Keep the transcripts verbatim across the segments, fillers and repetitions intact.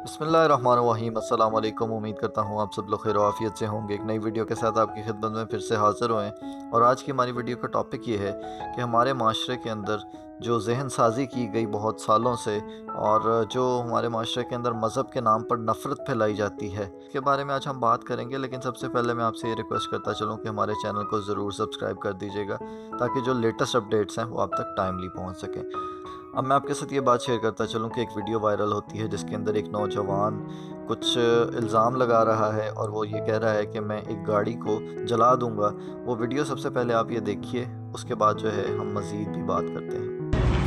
बिस्मिल्लाहिर्रहमानिर्रहीम। अस्सलाम वालेकुम। उम्मीद करता हूँ आप सब लोग खैर आफियत से होंगे। एक नई वीडियो के साथ आपकी खिदमत में फिर से हाज़िर हुए हैं और आज की हमारी वीडियो का टॉपिक ये है कि हमारे माशरे के अंदर जो जहन साजी की गई बहुत सालों से और जो हमारे माशरे के अंदर मज़हब के नाम पर नफ़रत फैलाई जाती है, इसके बारे में आज हम बात करेंगे। लेकिन सबसे पहले मैं आपसे ये रिक्वेस्ट करता चलूँ कि हमारे चैनल को ज़रूर सब्सक्राइब कर दीजिएगा ताकि जो लेटेस्ट अपडेट्स हैं वो आप तक टाइमली पहुँच सकें। अब मैं आपके साथ ये बात शेयर करता चलूँ कि एक वीडियो वायरल होती है जिसके अंदर एक नौजवान कुछ इल्ज़ाम लगा रहा है और वो ये कह रहा है कि मैं एक गाड़ी को जला दूंगा। वो वीडियो सबसे पहले आप ये देखिए, उसके बाद जो है हम मज़ीद भी बात करते हैं।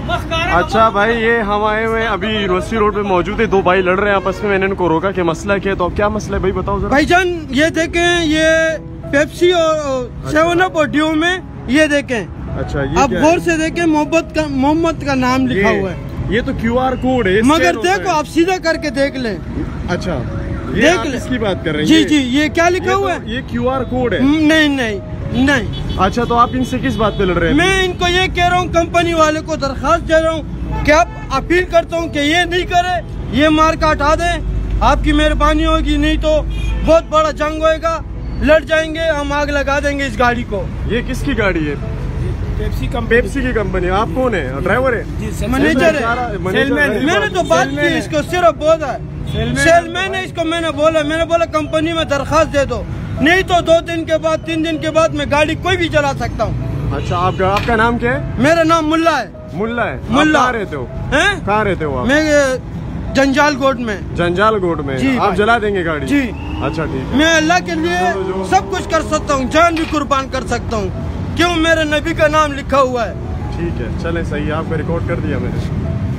अच्छा भाई, ये हम आए हुए अभी यूनिवर्सिटी रोड पे मौजूद है, दो भाई लड़ रहे हैं आपस में। मैंने इनको रोका कि मसला क्या है, तो अब क्या मसला है भाई बताओ जरा। भाईजान ये देखें, ये पेप्सी और सेवन अप और ड्यू में ये देखें। अच्छा, ये आप गौर से देखें, मोहब्बत का मोहम्मद का नाम लिखा हुआ है। ये तो क्यू आर कोड है, मगर देखो आप सीधा करके देख लें। अच्छा, ये देख आप ले। इसकी बात कर रहे हैं? जी जी, ये क्या लिखा हुआ है? ये क्यू आर कोड है। नहीं नहीं नहीं। अच्छा, तो आप इनसे किस बात पे लड़ रहे हैं? मैं इनको ये कह रहा हूँ, कंपनी वाले को दरखास्त दे रहा हूँ कि आप अपील करता हूँ कि ये नहीं करे, ये मार्का हटा दें। आपकी मेहरबानी होगी, नहीं तो बहुत बड़ा जंग होएगा, लड़ जाएंगे, हम आग लगा देंगे इस गाड़ी को। ये किसकी गाड़ी है? पेप्सी पेप्सी की कंपनी। आप कौन है? ड्राइवर है? मैनेजर है। मैंने तो बात की, इसको सिर्फ बोला सेलमैन है, इसको मैंने बोला मैंने बोला कंपनी में दरखास्त दे दो, नहीं तो दो दिन के बाद तीन दिन के बाद मैं गाड़ी कोई भी चला सकता हूँ। अच्छा, आपका आपका नाम क्या है? मेरा नाम मुल्ला है। मुल्ला है? मुल्ला। कहाँ रहते हो? हैं? कहाँ रहते हो आप? मैं जंजाल गोट में। जंजाल गोट में? जी आप भाई। जला देंगे गाड़ी? जी। अच्छा ठीक है। मैं अल्लाह के लिए सब कुछ कर सकता हूँ, जान भी कुर्बान कर सकता हूँ, क्यों मेरे नबी का नाम लिखा हुआ है। ठीक है, चले सही है, आपका रिकॉर्ड कर दिया मैंने।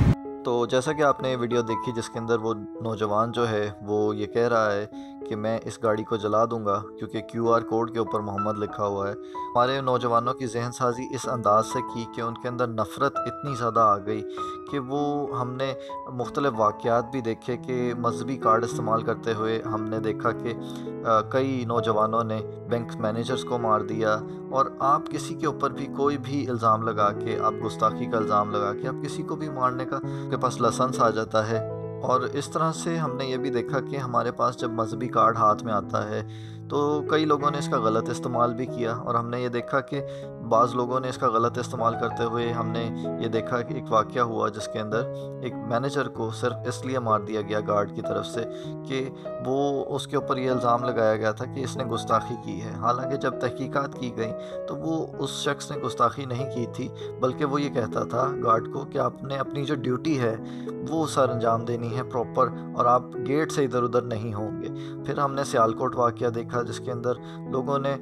तो जैसा कि आपने वीडियो देखी जिसके अंदर वो नौजवान जो है वो ये कह रहा है कि मैं इस गाड़ी को जला दूंगा क्योंकि क्यू आर कोड के ऊपर मोहम्मद लिखा हुआ है। हमारे नौजवानों की जहन साजी इस अंदाज से की कि उनके अंदर नफ़रत इतनी ज़्यादा आ गई कि वो हमने मुख्तलिफ़ वाक़यात भी देखे कि मजहबी कार्ड इस्तेमाल करते हुए हमने देखा कि आ, कई नौजवानों ने बैंक मैनेजर्स को मार दिया। और आप किसी के ऊपर भी कोई भी इल्ज़ाम लगा के, आप गुस्ताखी का इल्ज़ाम लगा के आप किसी को भी मारने का के पास लाइसेंस आ जाता है। और इस तरह से हमने ये भी देखा कि हमारे पास जब मजहबी कार्ड हाथ में आता है तो कई लोगों ने इसका गलत इस्तेमाल भी किया। और हमने ये देखा कि बाज़ लोगों ने इसका गलत इस्तेमाल करते हुए हमने ये देखा कि एक वाक़या हुआ जिसके अंदर एक मैनेजर को सिर्फ इसलिए मार दिया गया गार्ड की तरफ से कि वो उसके ऊपर ये इल्ज़ाम लगाया गया था कि इसने गुस्ताखी की है। हालांकि जब तहकीकात की गई तो वो उस शख्स ने गुस्ताखी नहीं की थी, बल्कि वो ये कहता था गार्ड को कि आपने अपनी जो ड्यूटी है वो सर अंजाम देनी है प्रॉपर और आप गेट से इधर उधर नहीं होंगे। फिर हमने सियालकोट वाक़या देखा जिसके अंदर लोगों ने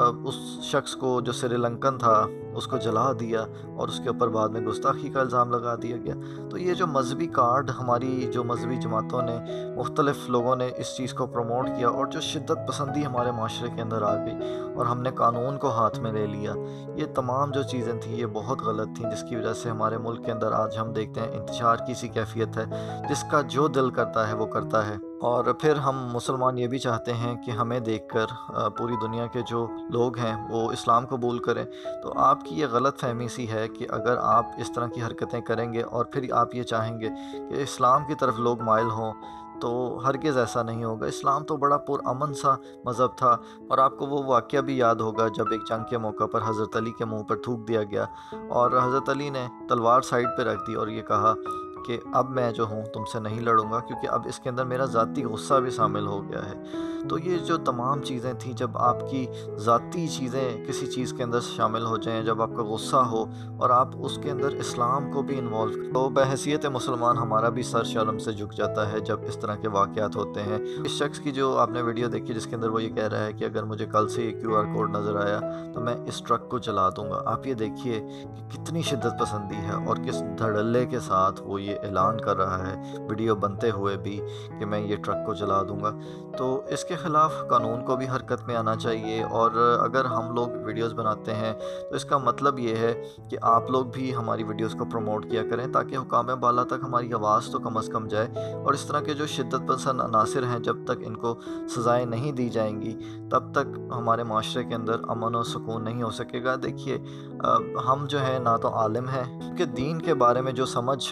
उस शख्स को जो श्रीलंकन था उसको जला दिया और उसके ऊपर बाद में गुस्ताखी का इल्ज़ाम लगा दिया गया। तो ये जो मजहबी कार्ड, हमारी जो मजहबी जमातों ने, मुख्तलिफ़ लोगों ने इस चीज़ को प्रमोट किया और जो शिद्दत पसंदी हमारे माशरे के अंदर आ गई और हमने कानून को हाथ में ले लिया, ये तमाम जो चीज़ें थी ये बहुत गलत थी, जिसकी वजह से हमारे मुल्क के अंदर आज हम देखते हैं इंतशार की सी कैफियत है, जिसका जो दिल करता है वो करता है। और फिर हम मुसलमान ये भी चाहते हैं कि हमें देखकर पूरी दुनिया के जो लोग हैं वो इस्लाम कबूल करें। तो आपकी ये गलत फहमी सी है कि अगर आप इस तरह की हरकतें करेंगे और फिर आप ये चाहेंगे कि इस्लाम की तरफ लोग माइल हों, तो हरगिज़ ऐसा नहीं होगा। इस्लाम तो बड़ा पुरअमन सा मज़हब था। और आपको वो वाक़या भी याद होगा जब एक जंग के मौका पर हज़रत अली के मुंह पर थूक दिया गया और हज़रत अली ने तलवार साइड पे रख दी और ये कहा कि अब मैं जो हूँ तुमसे नहीं लड़ूंगा क्योंकि अब इसके अंदर मेरा ज़ाती गुस्सा भी शामिल हो गया है। तो ये जो तमाम चीज़ें थी, जब आपकी ज़ाती चीज़ें किसी चीज़ के अंदर शामिल हो जाएं, जब आपका गुस्सा हो और आप उसके अंदर इस्लाम को भी इन्वॉल्व, तो बहैसियत मुसलमान हमारा भी सर शर्म से झुक जाता है जब इस तरह के वाक़यात होते हैं। इस शख्स की जो आपने वीडियो देखी जिसके अंदर वो ये कह रहा है कि अगर मुझे कल से ये क्यू आर कोड नज़र आया तो मैं इस ट्रक को जला दूँगा। आप ये देखिए कि कितनी शिद्दत पसंदी है और किस धड़ल्ले के साथ वो ये ऐलान कर रहा है वीडियो बनते हुए भी कि मैं ये ट्रक को जला दूंगा। तो इसके ख़िलाफ़ कानून को भी हरकत में आना चाहिए। और अगर हम लोग वीडियोस बनाते हैं तो इसका मतलब ये है कि आप लोग भी हमारी वीडियोस को प्रमोट किया करें ताकि हुकाम बाला तक हमारी आवाज़ तो कम अज़ कम जाए। और इस तरह के जो शिद्दत पसंद अनासिर हैं, जब तक इनको सज़ाएँ नहीं दी जाएंगी तब तक हमारे माशरे के अंदर अमन और सुकून नहीं हो सकेगा। देखिए, हम जो है ना तो आलिम हैं कि दीन के बारे में जो समझ और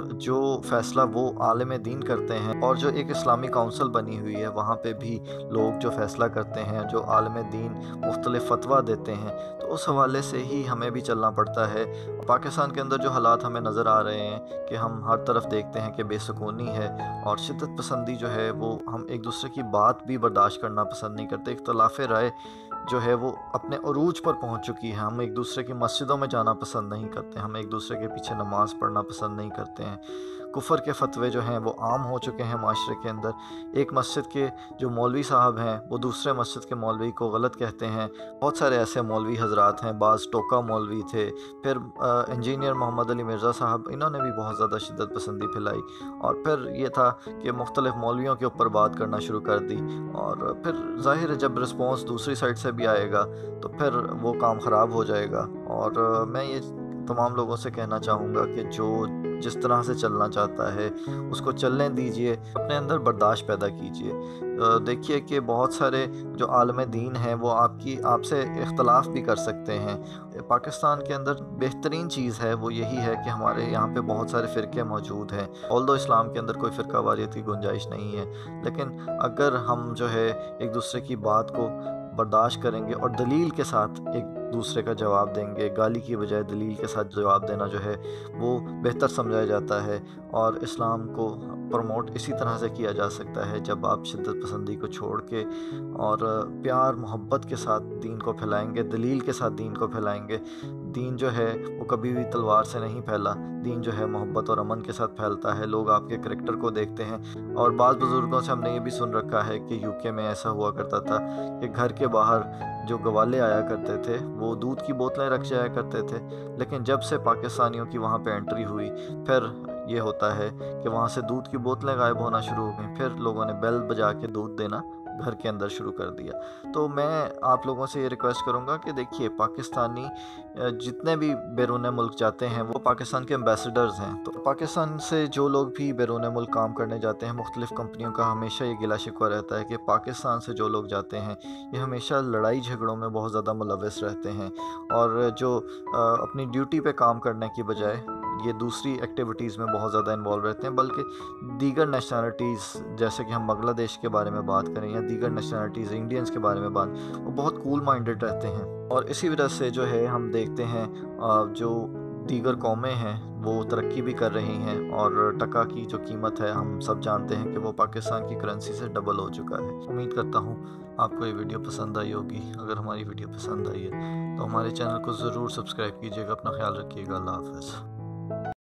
جو فیصلہ وہ عالم دین کرتے ہیں اور جو ایک اسلامی کونسل بنی ہوئی ہے وہاں پہ بھی لوگ جو فیصلہ کرتے ہیں، جو عالم دین مختلف فتویٰ دیتے ہیں، تو اس حوالے سے ہی ہمیں بھی چلنا پڑتا ہے۔ پاکستان کے اندر جو حالات ہمیں نظر آ رہے ہیں کہ ہم ہر طرف دیکھتے ہیں کہ بے سکونی ہے اور شدت پسندی جو ہے وہ ہم ایک دوسرے کی بات بھی برداشت کرنا پسند نہیں کرتے۔ اختلاف رائے جو ہے وہ اپنے عروج پر پہنچ چکی ہے۔ ہم ایک دوسرے کی مسجدوں میں جانا پسند نہیں کرتے، ہم ایک دوسرے کے پیچھے نماز پڑھنا پسند نہیں کرتے ہیں۔ کفر کے فتوے جو ہیں وہ عام ہو چکے ہیں معاشرے کے اندر۔ ایک مسجد کے جو مولوی صاحب ہیں وہ دوسرے مسجد کے مولوی کو غلط کہتے ہیں۔ بہت سارے ایسے مولوی حضرات ہیں، بعض ٹوکا مولوی تھے، پھر انجینئر محمد علی مرزا صاحب، انہوں نے بھی بہت زیادہ شدت پسندی پھیلائی، اور پھر یہ تھا کہ مختلف مولویوں کے اوپر بات کرنا شروع کر دی، اور پھر ظاہر ہے جب رسپانس دوسری سائڈ سے بھی آئے گا تو پھر وہ کام خراب ہو جائے گا۔ اور میں یہ تمام لوگوں سے کہنا چاہوں گا کہ جو جس طرح سے چلنا چاہتا ہے اس کو چلنے دیجئے، اپنے اندر برداشت پیدا کیجئے۔ دیکھیے کہ بہت سارے جو عالم دین ہیں وہ آپ کی آپ سے اختلاف بھی کر سکتے ہیں۔ پاکستان کے اندر بہترین چیز ہے وہ یہی ہے کہ ہمارے یہاں پہ بہت سارے فرقے موجود ہیں۔ آلدو اسلام کے اندر کوئی فرقہ واریت کی گنجائش نہیں ہے، لیکن اگر ہم جو ہے ایک دوسرے کی بات کو برداشت کریں گے اور دلیل کے ساتھ ایک دوسرے کا جواب دیں گے، گالی کی بجائے دلیل کے ساتھ جواب دینا جو ہے وہ بہتر سمجھا جاتا ہے۔ اور اسلام کو پروموٹ اسی طرح سے کیا جا سکتا ہے جب آپ شدت پسندی کو چھوڑ کے اور پیار محبت کے ساتھ دین کو پھیلائیں گے، دلیل کے ساتھ دین کو پھیلائیں گے۔ دین جو ہے وہ کبھی بھی تلوار سے نہیں پھیلا، دین جو ہے محبت اور امن کے ساتھ پھیلتا ہے۔ لوگ آپ کے کریکٹر کو دیکھتے ہیں، اور بعض بزرگوں سے ہم نے یہ بھی سن رکھا ہے کہ یو کے میں ایسا ہوا کرتا تھا کہ گھر کے باہر جو گوالے آیا کرتے تھے وہ دودھ کی بوتلیں رکھ جایا کرتے تھے، لیکن جب سے پاکستانیوں کی وہاں پہ انٹری ہوئی پھر یہ ہوتا ہے کہ وہاں سے دودھ کی بوتلیں غائب ہونا شروع ہو گئیں، پھر لوگوں نے بیل بجا کے دودھ دینا گھر کے اندر شروع کر دیا۔ تو میں آپ لوگوں سے یہ ریکویسٹ کروں گا کہ دیکھیے پاکستانی جتنے بھی بیرون ملک جاتے ہیں وہ پاکستان کے ایمبیسڈرز ہیں، تو پاکستان سے جو لوگ بھی بیرون ملک کام کرنے جاتے ہیں مختلف کمپنیوں کا ہمیشہ یہ گلہ شکوہ رہتا ہے کہ پاکستان سے جو لوگ جاتے ہیں یہ ہمیشہ لڑائی جھگڑوں میں بہت زیادہ ملوث رہتے ہیں، اور جو اپنی ڈیوٹی پہ کام کرنے کی بجائے یہ دوسری ایکٹیویٹیز میں بہت زیادہ انوالو رہتے ہیں، بلکہ دیگر نیشنلٹیز جیسے کہ ہم بنگلہ دیش کے بارے میں بات کریں یا دیگر نیشنلٹیز انڈینز کے بارے میں بات، وہ بہت کول مائنڈڈ رہتے ہیں، اور اسی وجہ سے جو ہے ہم دیکھتے ہیں جو دیگر قومیں ہیں وہ ترقی بھی کر رہی ہیں، اور ٹکا کی جو قیمت ہے ہم سب جانتے ہیں کہ وہ پاکستان کی کرنسی سے ڈبل ہو چکا ہے۔ امید کرتا ہوں آپ کو یہ ویڈیو پسند آئی ہوگی۔ اگر ہماری ویڈیو پسند آئی ہے تو ہمارے چینل کو ضرور سبسکرائب کیجیے گا۔ اپنا خیال رکھیے گا۔ اللہ حافظ۔